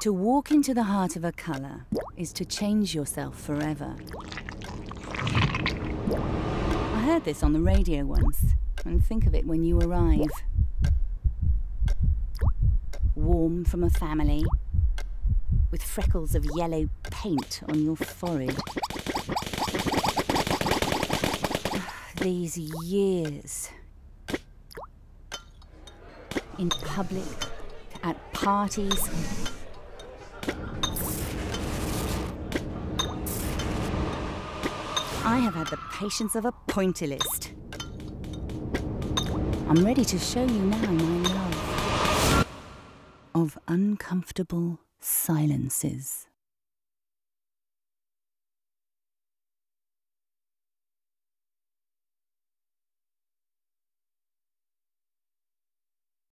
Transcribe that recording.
To walk into the heart of a colour is to change yourself forever. I heard this on the radio once, and think of it when you arrive. Warm from a family, with freckles of yellow paint on your forehead. These years. In public, at parties. I have had the patience of a pointillist. I'm ready to show you now my love of uncomfortable silences.